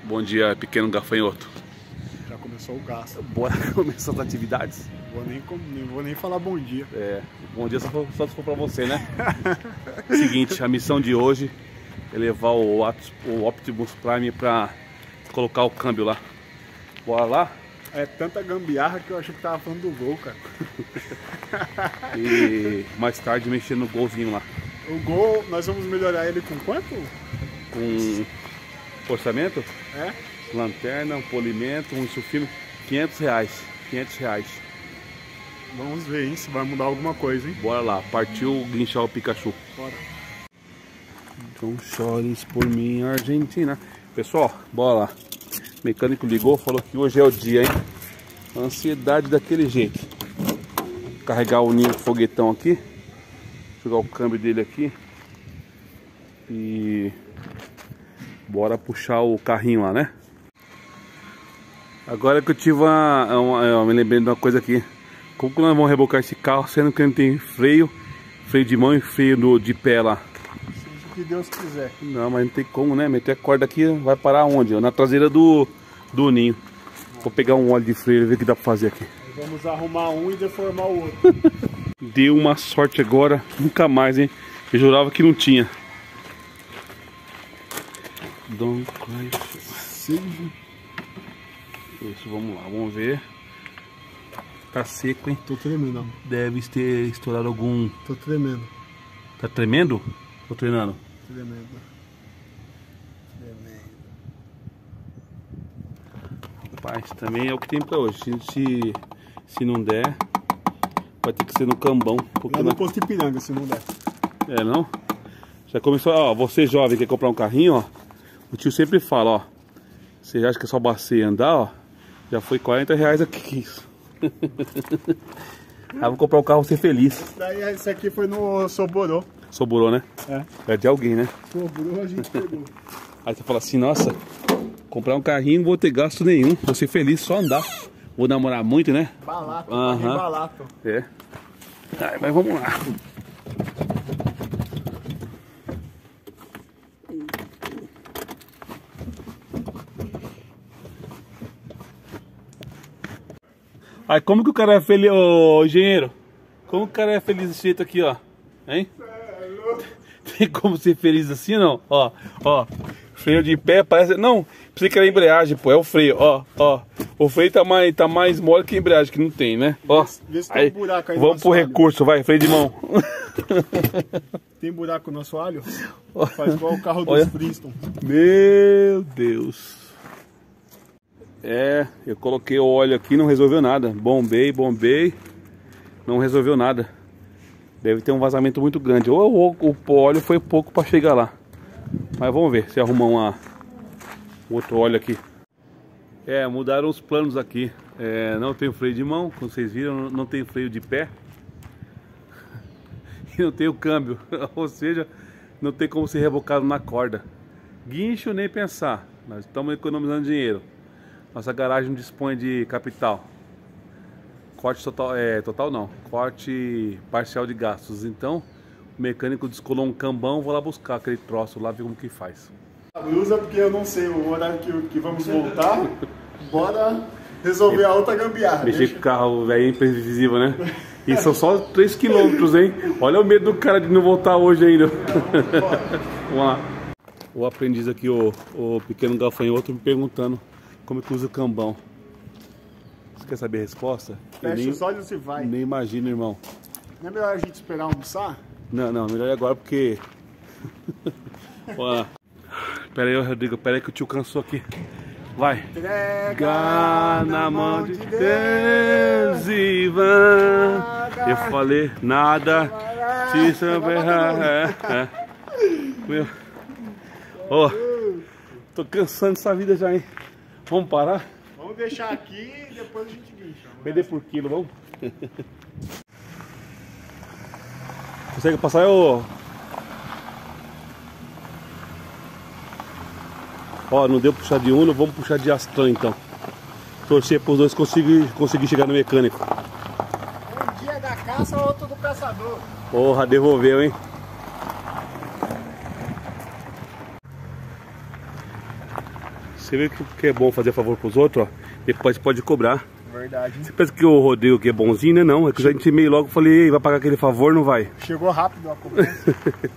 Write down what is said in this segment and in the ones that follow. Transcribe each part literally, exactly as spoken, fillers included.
Bom dia, pequeno gafanhoto. Já começou o gasto. Bora começar as atividades? Vou nem, nem, vou nem falar bom dia. É, bom dia só, só se for pra você, né? Seguinte, a missão de hoje é levar o, o Optimus Prime pra colocar o câmbio lá. Bora lá? É tanta gambiarra que eu achei que tava falando do gol, cara. E mais tarde mexer no golzinho lá. O gol, nós vamos melhorar ele com quanto? Com orçamento? É? Lanterna, um polimento, um sulfino, quinhentos reais. quinhentos reais. Vamos ver, hein, se vai mudar alguma coisa, hein? Bora lá, partiu guinchar o Pikachu. Bora. Então chores por mim, Argentina. Pessoal, bora lá. O mecânico ligou, falou que hoje é o dia, hein? Ansiedade daquele jeito. Carregar o ninho de foguetão aqui. Jogar o câmbio dele aqui. E bora puxar o carrinho lá, né? Agora que eu tive uma, uma eu me lembrei de uma coisa aqui. Como que nós vamos rebocar esse carro sendo que não tem freio, freio de mão e freio do, de pé lá? Seja o que Deus quiser. Não, mas não tem como, né? Meter a corda aqui, vai parar onde? Na traseira do, do ninho. Vou pegar um óleo de freio e ver o que dá pra fazer aqui. Vamos arrumar um e deformar o outro. Deu uma sorte agora, nunca mais, hein? Eu jurava que não tinha. Don't cry. Isso, vamos lá, vamos ver. Tá seco, hein? Tô tremendo. Deve ter estourado algum... Tô tremendo. Tá tremendo? Tô treinando. Tremendo. Tremendo. Rapaz, também é o que tem pra hoje. Se, se, se não der, vai ter que ser no cambão. Porque Lá no na... posto Ipiranga, se não der. É, não? Já começou, ó, você jovem quer comprar um carrinho, ó. O tio sempre fala, ó. Você acha que é só bacia andar, ó. Já foi quarenta reais aqui, isso. Ah, vou comprar um carro ser feliz. Esse, daí, esse aqui foi no Soborô. Soborou, né? É. É de alguém, né? Soborô a gente pegou. Aí você fala assim, nossa, comprar um carrinho não vou ter gasto nenhum. Vou ser feliz só andar. Vou namorar muito, né? Balato, Aham. uhum. Balato. É. Ai, mas vamos lá. Aí como que o cara é feliz, ô engenheiro? Como que o cara é feliz desse jeito aqui, ó? Hein? Tem como ser feliz assim, não? Ó, ó. Freio de pé parece... Não, pensei que era embreagem, pô. É o freio, ó, ó. O freio tá mais, tá mais mole que a embreagem, que não tem, né? Ó. Vê se tem aí, um buraco aí no vamos nosso pro alho. recurso, vai, freio de mão. Tem buraco no nosso alho? Faz igual o carro Olha. dos Flintstones. Meu Deus. É, eu coloquei o óleo aqui, não resolveu nada. Bombei, bombei, não resolveu nada. Deve ter um vazamento muito grande. Ou o, o óleo foi pouco para chegar lá. Mas vamos ver se arrumar uma, outro óleo aqui. É, mudaram os planos aqui. É, não tem freio de mão, como vocês viram, não tem freio de pé. E não tem o câmbio. Ou seja, não tem como ser rebocado na corda. Guincho nem pensar. Nós estamos economizando dinheiro. Nossa garagem não dispõe de capital. Corte total, é, total não. Corte parcial de gastos. Então, o mecânico descolou um cambão, vou lá buscar aquele troço lá, ver como que faz. Usa porque eu não sei o horário que, que vamos voltar. Bora resolver a outra gambiarra. Mexer Deixa. com o carro velho é imprevisível, né? E são só três quilômetros, hein? Olha o medo do cara de não voltar hoje ainda. Vamos lá. O aprendiz aqui, o, o pequeno gafanhoto, me perguntando como é que usa o cambão. Você quer saber a resposta? Eu Fecha nem, os olhos e vai. nem imagino, irmão. Não é melhor a gente esperar almoçar? Não, não, melhor é agora porque... Olha lá. Pera aí, Rodrigo, pera aí que o tio cansou aquaqui. Vai. Entrega Na mão de Deus, Ivan. Eu falei nada. Se saber. É, é. Meu. Ó, tô cansando dessa vida já, hein? Vamos parar? Vamos deixar aqui e depois a gente guincha. Vender por quilo, vamos? Consegue passar aí, ô? Ó, não deu pra puxar de Uno, vamos puxar de Astran então. Torcer pros dois conseguir, conseguir chegar no mecânico. Um dia da caça, outro do caçador. Porra, devolveu, hein? Você vê que é bom fazer favor pros outros, ó. Depois pode cobrar. Verdade. Você pensa que o Rodrigo que é bonzinho, né? Não, é que a gente meio logo falei, ei, vai pagar aquele favor, não vai. Chegou rápido a cobrança.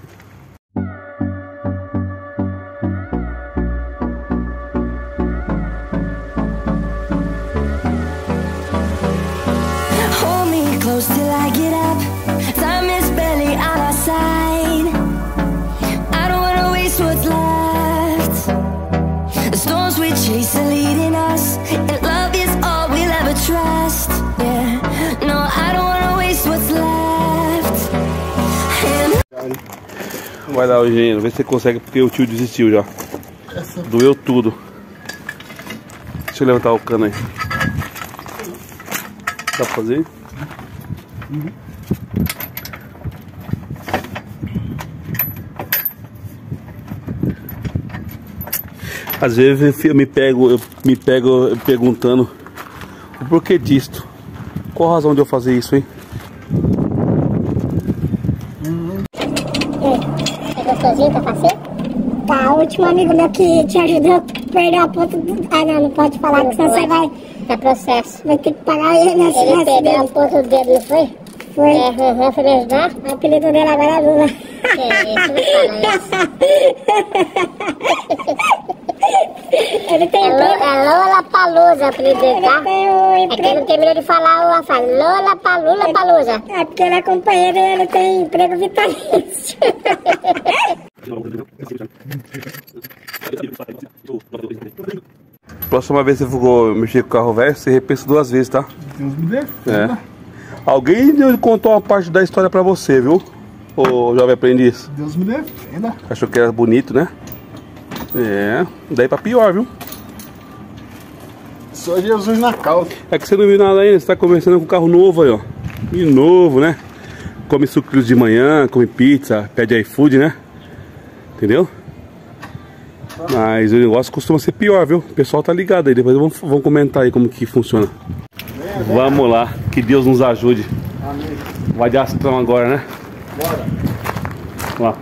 Hold me close till I get up. Time is barely on our side. I don't wanna waste what's left. The storms we chase are leading us, and love is all we'll ever trust. Yeah, no, I don't wanna waste what's left. And Vai lá, engenheiro, vê se você consegue, porque o tio desistiu já. Essa... Doeu tudo. Deixa eu levantar o cano aí. Dá pra fazer? Uhum. Às vezes eu me pego, eu me pego perguntando o porquê disto. Qual a razão de eu fazer isso, hein? É gostosinho, tá fácil? Tá, o último amigo meu que te ajudou perdeu a ponta do... Ah, não, não pode falar, porque senão você vai... É processo. Vai ter que pagar ele nesse Ele perdeu a ponta do dedo, não foi? Foi. É, uhum, foi me ajudar? O apelido dele agora é Lula. Que isso, não fala isso. Ele tem... É Lola Palusa, o apelido dele, tá? Ele tem um emprego... É que ele não terminou de falar, o fala Lola Palula Palusa. É porque ele é companheiro e ele tem emprego vitalício. Próxima vez que você for mexer com o carro velho, você repensa duas vezes, tá? Deus me defenda. É. Alguém contou uma parte da história pra você, viu? Ô jovem aprendiz. Deus me defenda. Achou que era bonito, né? É, daí pra pior, viu? Só Jesus na causa. É que você não viu nada ainda, você tá conversando com um carro novo aí, ó. E novo, né? Come sucrilhos de manhã, come pizza, pede iFood, né? Entendeu? Mas o negócio costuma ser pior, viu? O pessoal tá ligado aí, depois vamos, vamos comentar aí como que funciona. Vamos lá, que Deus nos ajude. Amém. Vai de astrão agora, né? Bora. Ó.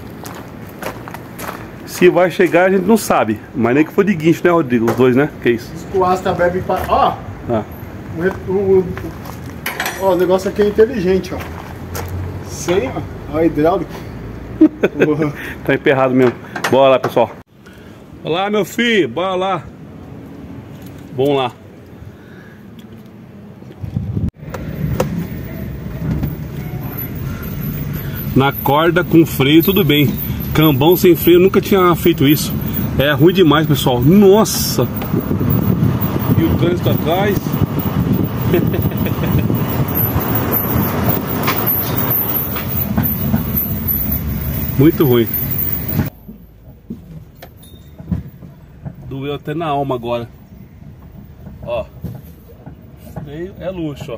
Se vai chegar a gente não sabe, mas nem que for de guincho, né, Rodrigo? Os dois, né? Que isso? Escoasta bebe para... Ó! Ah. O, o, o, ó, o negócio aqui é inteligente, ó. Sem, ó, ó hidráulico. Tá emperrado mesmo. Bora lá, pessoal. Olá, meu filho, bora lá. Vamos lá. Na corda com freio tudo bem. Cambão sem freio, eu nunca tinha feito isso. É ruim demais, pessoal. Nossa. E o trânsito atrás. Muito ruim. Doeu até na alma agora. Ó. Freio é luxo, ó.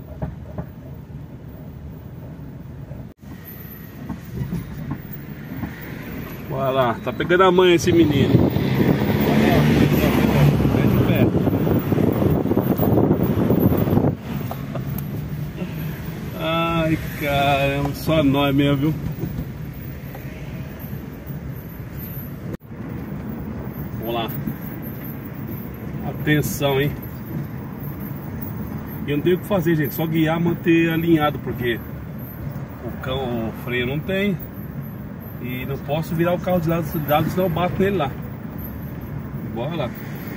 Olha lá, tá pegando a manha esse menino. Ai, caramba, só nós mesmo, viu? Vamos lá. Atenção, hein? Eu não tenho o que fazer, gente, só guiar, manter alinhado, porque o cão, o freio não tem. E não posso virar o carro de lado, de lado senão eu bato nele lá. Bora lá.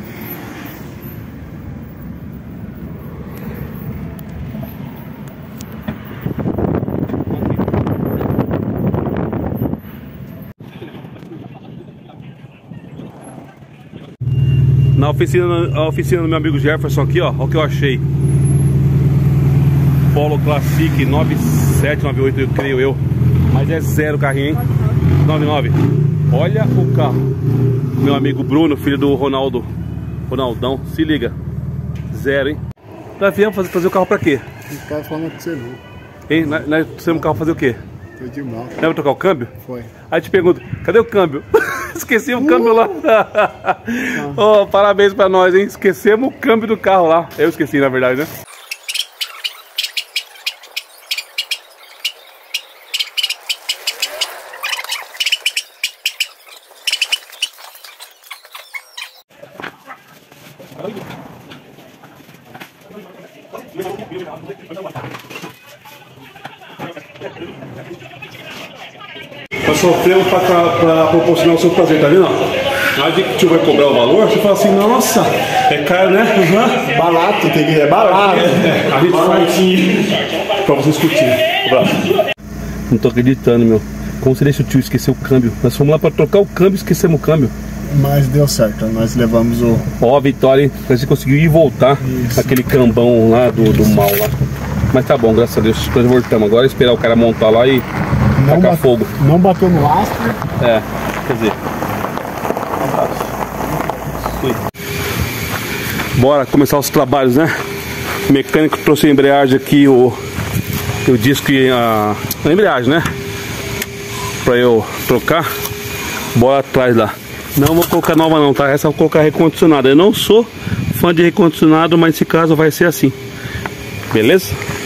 Na oficina, a oficina do meu amigo Jefferson aqui, ó, olha o que eu achei. Polo Classic nove sete nove oito, eu creio eu. Mas é zero carrinho, hein? nove nove. Olha o carro. Meu amigo Bruno, filho do Ronaldo. Ronaldão, se liga. Zero, hein? Nós viemos fazer, fazer o carro pra quê? O cara falando que você viu. Hein? Nós, nós trouxemos o carro fazer o quê? Foi de mal. Lembra trocar o câmbio? Foi. Aí te pergunto, cadê o câmbio? Esqueci o câmbio lá. Oh, parabéns pra nós, hein? Esquecemos o câmbio do carro lá. Eu esqueci, na verdade, né? Nós sofremos para proporcionar o seu prazer, tá vendo? Na hora que o tio vai cobrar o valor, você fala assim, nossa, é caro, né? Uhum. Barato, tem que é barato. É, a gente faz pra vocês curtirem. Não tô acreditando, meu. Como você deixa o tio esquecer o câmbio? Nós fomos lá pra trocar o câmbio e esquecemos o câmbio. Mas deu certo, nós levamos o... Ó, a vitória, hein? A gente conseguiu ir e voltar. Isso. Aquele cambão lá do, do mal lá. Mas tá bom, graças a Deus, nós voltamos. Agora é esperar o cara montar lá e não tacar fogo. Não bateu no astro. É, quer dizer... Bora começar os trabalhos, né? O mecânico trouxe a embreagem aqui, o... Eu disse que a... a embreagem, né? Pra eu trocar. Bora atrás lá. Não vou colocar nova não, tá? Essa eu vou colocar recondicionada. Eu não sou fã de recondicionado, mas nesse caso vai ser assim. Beleza?